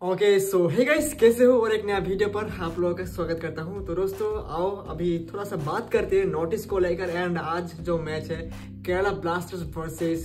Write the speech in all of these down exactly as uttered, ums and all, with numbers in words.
Okay so hey guys, कैसे हो? और एक नया वीडियो पर आप लोगों का स्वागत करता हूं। तो दोस्तों आओ अभी थोड़ा सा बात करते हैं नोटिस को लेकर। एंड आज जो मैच है केरला ब्लास्टर्स वर्सेस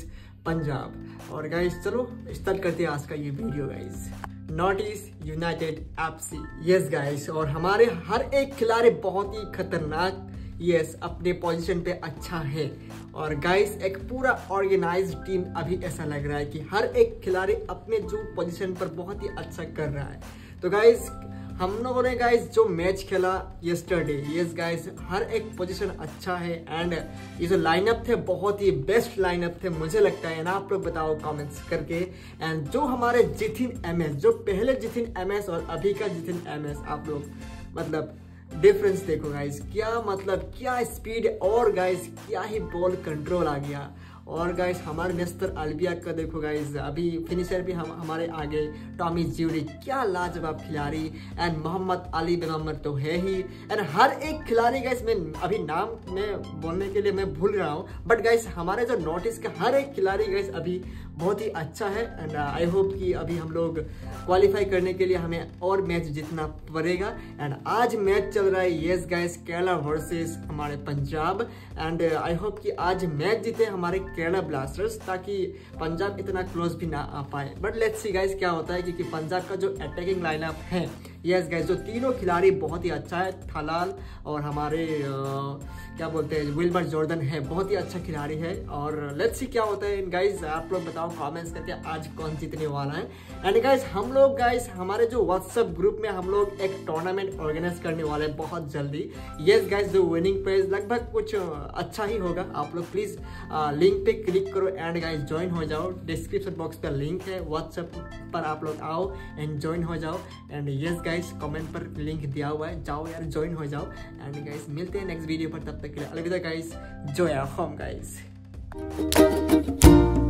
पंजाब। और गाइस चलो स्टार्ट करते हैं आज का ये video guys. NorthEast United FC, yes guys, और हमारे हर एक खिलाड़ी बहुत ही खतरनाक, यस yes, अपने पोजीशन पे अच्छा है। और गाइस एक पूरा ऑर्गेनाइज्ड टीम अभी ऐसा लग रहा है कि हर एक खिलाड़ी अपने जो पोजीशन पर बहुत ही अच्छा कर रहा है। तो गाइस हम लोगों ने गाइस जो मैच खेला यस्टरडे, यस गाइस हर एक पोजीशन अच्छा है। एंड ये जो लाइनअप थे बहुत ही बेस्ट लाइनअप थे मुझे लगता है ना। आप लोग बताओ कमेंट्स करके। एंड जो हमारे जितिन एम एस, जो पहले जितिन एम एस और अभी का जितिन एम एस, आप लोग मतलब डिफरेंस देखो गाइस, क्या मतलब क्या स्पीड है। और गाइस क्या ही बॉल कंट्रोल आ गया। और गाइस हमारे नेस्टर अल्बिया का देखो गाइस, अभी फिनिशर भी हम हमारे आगे टॉमी ज्यूरी, क्या लाजवाब खिलाड़ी। एंड मोहम्मद अली बेगमर तो है ही। एंड हर एक खिलाड़ी गाइस, मैं अभी नाम में बोलने के लिए मैं भूल रहा हूँ, बट गाइस हमारे जो नॉटिस का हर एक खिलाड़ी गाइस अभी बहुत ही अच्छा है। एंड आई होप कि अभी हम लोग क्वालिफाई करने के लिए हमें और मैच जीतना पड़ेगा। एंड आज मैच चल रहा है यस गाइस केरला वर्सेस हमारे पंजाब। एंड आई होप कि आज मैच जीते हमारे केरला ब्लास्टर्स, ताकि पंजाब इतना क्लोज भी ना आ पाए। बट लेट्स सी गाइस क्या होता है, क्योंकि पंजाब का जो अटैकिंग लाइनअप है यस गाइस, जो तीनों खिलाड़ी बहुत ही अच्छा है। थलाल और हमारे आ, क्या बोलते हैं विल्बर जॉर्डन है, बहुत ही अच्छा खिलाड़ी है। और लेट्स सी क्या होता है गाइस, आप लोग बताओ कमेंट्स करके आज कौन जीतने वाला है। एंड गाइस हम लोग गाइस हमारे जो व्हाट्सएप ग्रुप में हम लोग एक टूर्नामेंट ऑर्गेनाइज करने वाले हैं बहुत जल्दी। यस गाइस जो विनिंग प्राइज लगभग कुछ अच्छा ही होगा। आप लोग प्लीज लिंक पे क्लिक करो एंड गाइस ज्वाइन हो जाओ। डिस्क्रिप्शन बॉक्स पर लिंक है, व्हाट्सएप पर आप लोग आओ एंड ज्वाइन हो जाओ। एंड यस गाइस कमेंट पर लिंक दिया हुआ है, जाओ यार ज्वाइन हो जाओ। एंड गाइस मिलते हैं नेक्स्ट वीडियो पर, तब तक के लिए अलविदा गाइस, जो या होम गाइस।